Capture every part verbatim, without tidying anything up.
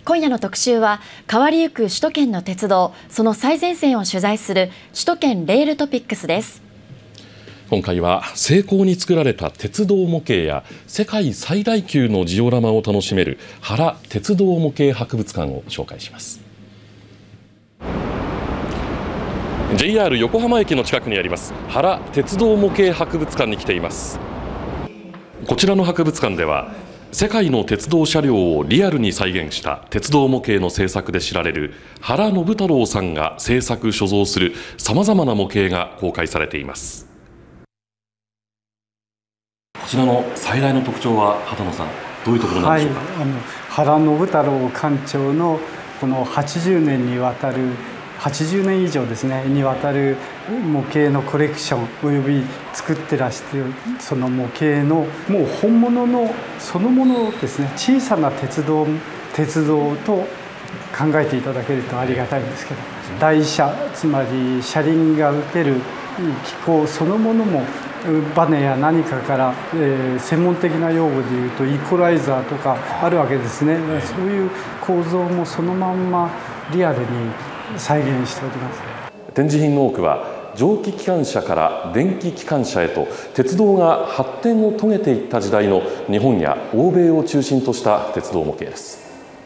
今夜の特集は変わりゆく首都圏の鉄道、その最前線を取材する首都圏レールトピックスです。 今回は精巧に作られた鉄道模型や世界最大級のジオラマを楽しめる原鉄道模型博物館を紹介します。 ジェイアール 横浜駅の近くにあります原鉄道模型博物館に来ています。こちらの博物館では世界の鉄道車両をリアルに再現した鉄道模型の製作で知られる原信太郎さんが製作所蔵するさまざまな模型が公開されています。こちらの最大の特徴は畑野さん、どういうところなんでしょうか。 はい、あの原信太郎館長のこのはちじゅうねんにわたるはちじゅうねん以上ですねにわたる模型のコレクションおよび作ってらしているその模型のもう本物のそのものですね、小さな鉄道鉄道と考えていただけるとありがたいんですけど、台車つまり車輪が受ける機構そのものもバネや何かから、えー、専門的な用語でいうとイコライザーとかあるわけですね。そういう構造もそのまんまリアルに再現しております。 展示品の多くは蒸気機関車から電気機関車へと鉄道が発展を遂げていった時代の日本や欧米を中心とした鉄道模型です。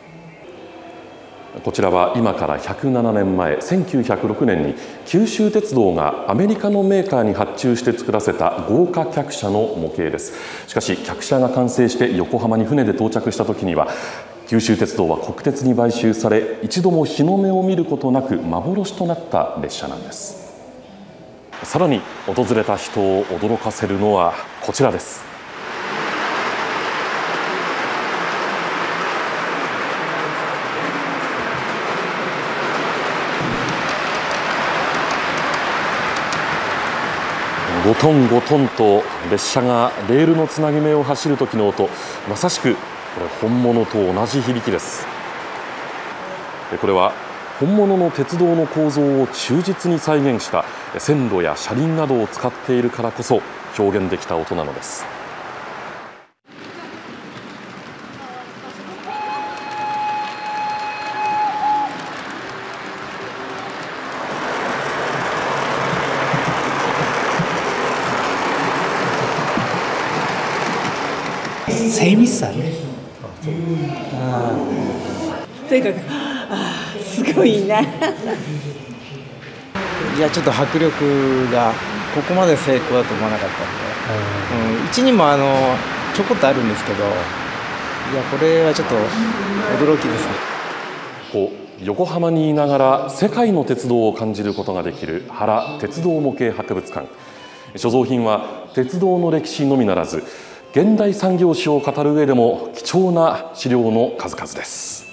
こちらは今からひゃくななねんまえせんきゅうひゃくろくねんに九州鉄道がアメリカのメーカーに発注して作らせた豪華客車の模型です。しかし客車が完成して横浜に船で到着した時には九州鉄道は国鉄に買収され、一度も日の目を見ることなく幻となった列車なんです。さらに訪れた人を驚かせるのはこちらです。ゴトンゴトンと列車がレールのつなぎ目を走る時の音、まさしくこれ本物と同じ響きです。これは本物の鉄道の構造を忠実に再現した線路や車輪などを使っているからこそ表現できた音なのです。 精密さね。 とにかくああすごいな。いやちょっと迫力がここまで成功だと思わなかったんで、うん、うちにもあのちょこっとあるんですけど、いやこれはちょっと驚きですね。 こう横浜にいながら世界の鉄道を感じることができる原鉄道模型博物館。所蔵品は鉄道の歴史のみならず現代産業史を語る上でも貴重な資料の数々です。